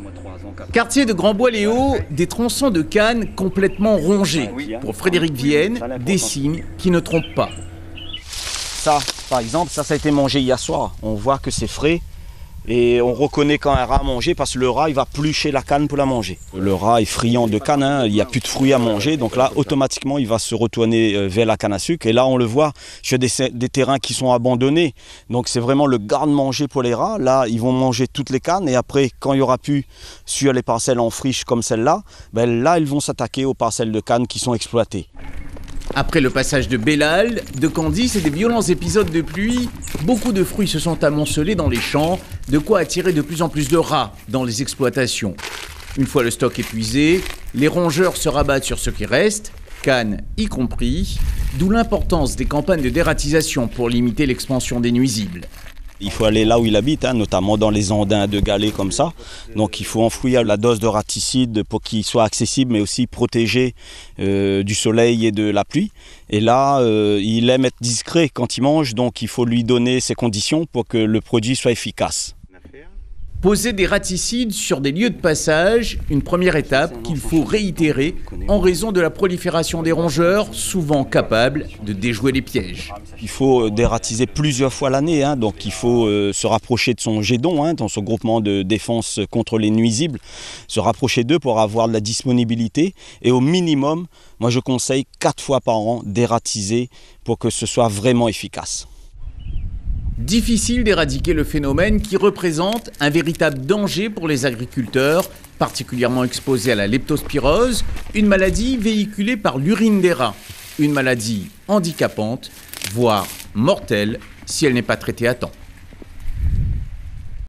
Quartier de Grand-Bois-les-Hauts, des tronçons de canne complètement rongés. Pour Frédéric Vienne, des signes qui ne trompent pas. Ça, par exemple, ça a été mangé hier soir. On voit que c'est frais et on reconnaît quand un rat a mangé parce que le rat, il va plucher la canne pour la manger. Le rat est friand de canne, hein, il n'y a plus de fruits à manger, donc là, automatiquement, il va se retourner vers la canne à sucre. Et là, on le voit sur des terrains qui sont abandonnés. Donc c'est vraiment le garde-manger pour les rats. Là, ils vont manger toutes les cannes et après, quand il n'y aura plus sur les parcelles en friche comme celle-là, ben là, ils vont s'attaquer aux parcelles de canne qui sont exploitées. Après le passage de Bellal, de Candice et des violents épisodes de pluie, beaucoup de fruits se sont amoncelés dans les champs, de quoi attirer de plus en plus de rats dans les exploitations. Une fois le stock épuisé, les rongeurs se rabattent sur ce qui reste, canne y compris, d'où l'importance des campagnes de dératisation pour limiter l'expansion des nuisibles. Il faut aller là où il habite, hein, notamment dans les andins de galets comme ça. Donc il faut enfouir la dose de raticide pour qu'il soit accessible, mais aussi protégé du soleil et de la pluie. Et là, il aime être discret quand il mange, donc il faut lui donner ces conditions pour que le produit soit efficace. Poser des raticides sur des lieux de passage, une première étape qu'il faut réitérer en raison de la prolifération des rongeurs, souvent capables de déjouer les pièges. Il faut dératiser plusieurs fois l'année, hein, donc il faut se rapprocher de son GEDON, hein, dans son groupement de défense contre les nuisibles, se rapprocher d'eux pour avoir de la disponibilité et au minimum, moi je conseille 4 fois par an dératiser pour que ce soit vraiment efficace. Difficile d'éradiquer le phénomène qui représente un véritable danger pour les agriculteurs, particulièrement exposés à la leptospirose, une maladie véhiculée par l'urine des rats. Une maladie handicapante, voire mortelle, si elle n'est pas traitée à temps.